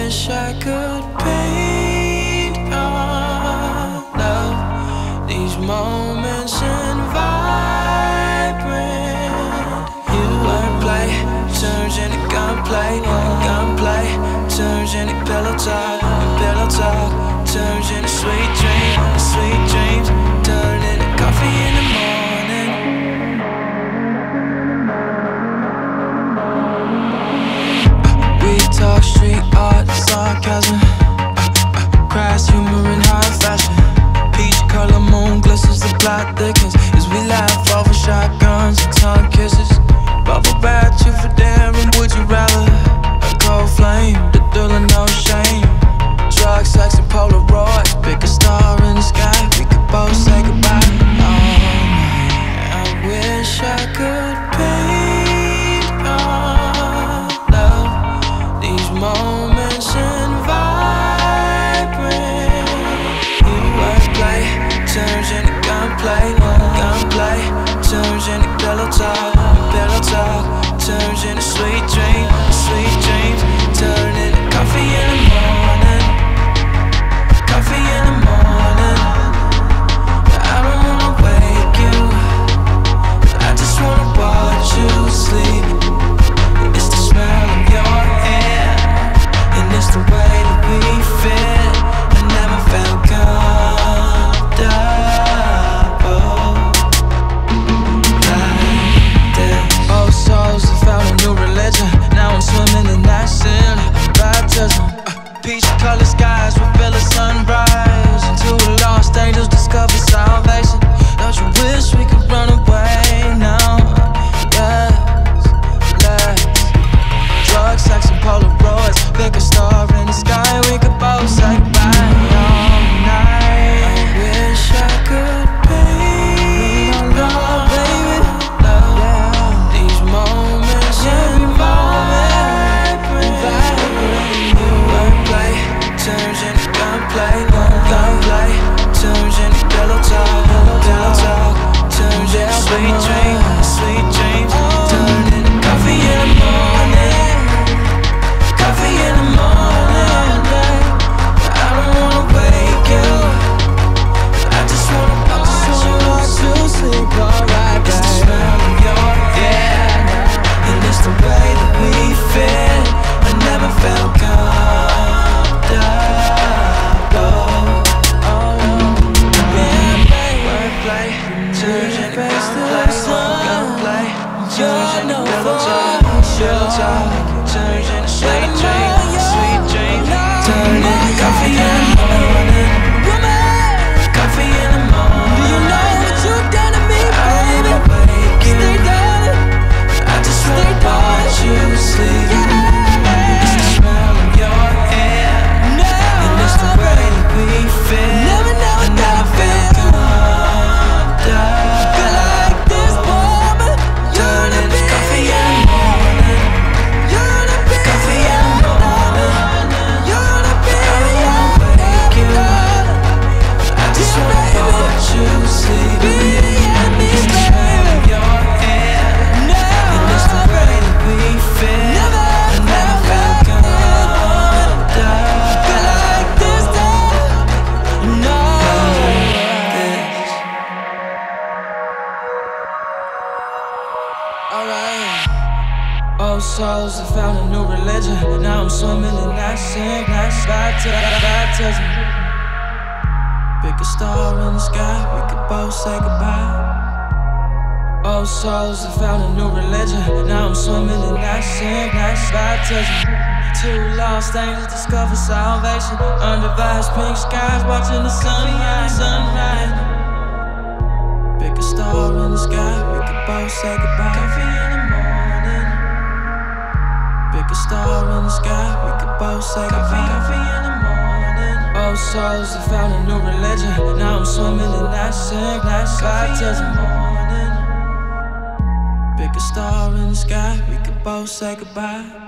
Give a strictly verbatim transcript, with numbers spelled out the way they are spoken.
wish I could paint our love, these moments in vibrant. You wordplay turns into gunplay, gunplay turns into pillow talk, pillow talk turns into sweet dreams, sweet dreams turn into coffee in the morning. We talk street art, sarcasm, crass humor in high fashion. Peach color moon glistens, the plot thickens as we laugh over shotguns and tongue kisses. Bubble bath, you for daring, would you rather? A cold flame, the thrill of no shame. Drugs, sex, and Polaroids. Pick a star in the sky, we could both say goodbye. All night, I wish I could paint our love, these moments in vibrant. You wordplay turns into gunplay, gunplay turns into pillow talk, pillow talk turns into sweet dreams, sweet dreams turn into coffee in the morning, coffee in the morning. I don't wanna wake you, I just wanna watch you sleep. It's the smell of your hair, and it's the way that we fit. I never felt comfortable like this. Old souls have found a new religion. Now I'm swimming in that sin, baptism. uh, Peach colored skies reveal a sunrise, and two lost angels discover salvation. Don't you wish we could run away now? Yes, let's. Drugs, sex, and Polaroids. Pick a star in the sky, we could both say goodbye all night. I wish I could paint our baby love, these moments in vibrant. You wordplay turns into gunplay, gunplay turns into pillow talk, pillow talk turns into sweet dreams, sweet dreams turn into coffee in the morning, coffee in the morning. I don't wanna wake you, I just wanna watch you sleep. Alright, it's the smell of your hair, and it's the way that we fit. I never felt comfortable. Wordplay turns into gunplay, gunplay turns into pillow talk, pillow talk turns into sweet dreams, sweet dreams turn into coffee in the morning, coffee in the morning. Do you know what you've done to me, baby? Stay down, I just wanna watch you sleep. It's the smell of your hair, and it's the way that we fit. I never felt comfortable like this, woman. Turn into coffee in the morning, coffee in the morning. I don't wanna wake you, I just wanna watch you sleep. It's the smell of your hair, and it's the way that we fit. I never felt comfortable like this. No, this. Alright. Old souls have found a new religion. Now I'm swimming in that sink, that baptism. Pick a star in the sky, we could both say goodbye. Old souls have found a new religion. Now I'm swimming in that sink, that baptism. Two lost angels discover salvation under vast pink skies, watching the sunrise, sunrise. Pick a star in the sky, we could both say goodbye. Coffee in the morning. Pick a star in the sky, we could both say goodbye. Coffee in the morning. Old souls have found a new religion. Now I'm swimming in that sink, that baptism. Pick a star in the sky, we could both say goodbye.